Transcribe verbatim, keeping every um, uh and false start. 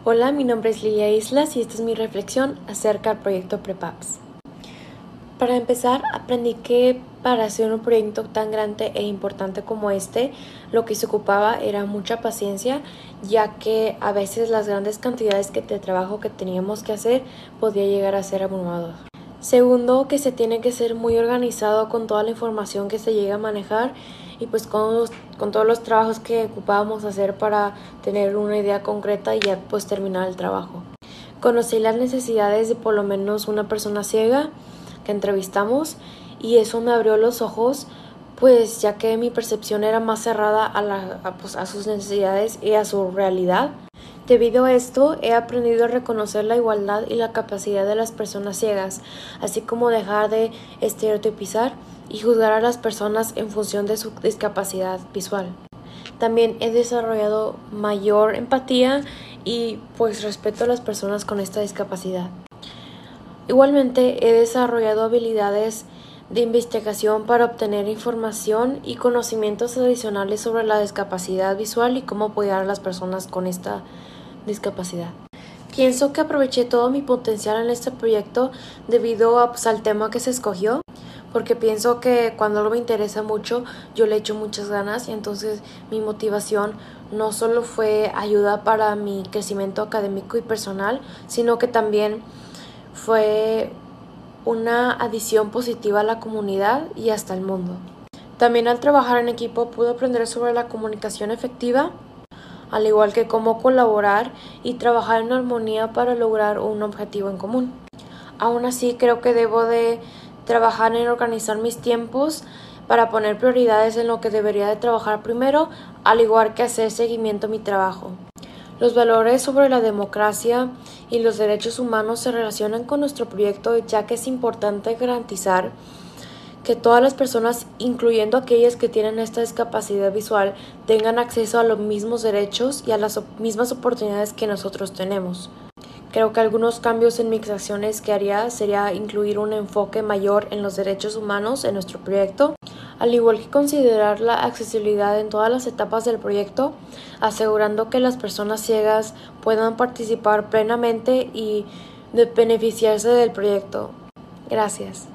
Hola, mi nombre es Lilia Islas y esta es mi reflexión acerca del proyecto Prepaps. Para empezar, aprendí que para hacer un proyecto tan grande e importante como este, lo que se ocupaba era mucha paciencia, ya que a veces las grandes cantidades de trabajo que teníamos que hacer podía llegar a ser abrumador. Segundo, que se tiene que ser muy organizado con toda la información que se llega a manejar y pues con, los, con todos los trabajos que ocupábamos hacer para tener una idea concreta y ya pues terminar el trabajo. Conocí las necesidades de por lo menos una persona ciega que entrevistamos y eso me abrió los ojos, pues ya que mi percepción era más cerrada a, la, a, pues, a sus necesidades y a su realidad. Debido a esto, he aprendido a reconocer la igualdad y la capacidad de las personas ciegas, así como dejar de estereotipizar y juzgar a las personas en función de su discapacidad visual. También he desarrollado mayor empatía y pues respeto a las personas con esta discapacidad. Igualmente he desarrollado habilidades de investigación para obtener información y conocimientos adicionales sobre la discapacidad visual y cómo apoyar a las personas con esta discapacidad. Pienso que aproveché todo mi potencial en este proyecto debido a, pues, al tema que se escogió, porque pienso que cuando algo me interesa mucho, yo le echo muchas ganas y entonces mi motivación no solo fue ayuda para mi crecimiento académico y personal, sino que también fue una adición positiva a la comunidad y hasta el mundo. También al trabajar en equipo pude aprender sobre la comunicación efectiva, al igual que cómo colaborar y trabajar en armonía para lograr un objetivo en común. Aún así, creo que debo de trabajar en organizar mis tiempos para poner prioridades en lo que debería de trabajar primero, al igual que hacer seguimiento a mi trabajo. Los valores sobre la democracia y los derechos humanos se relacionan con nuestro proyecto, ya que es importante garantizar que todas las personas, incluyendo aquellas que tienen esta discapacidad visual, tengan acceso a los mismos derechos y a las mismas oportunidades que nosotros tenemos. Creo que algunos cambios en mis acciones que haría sería incluir un enfoque mayor en los derechos humanos en nuestro proyecto, al igual que considerar la accesibilidad en todas las etapas del proyecto, asegurando que las personas ciegas puedan participar plenamente y beneficiarse del proyecto. Gracias.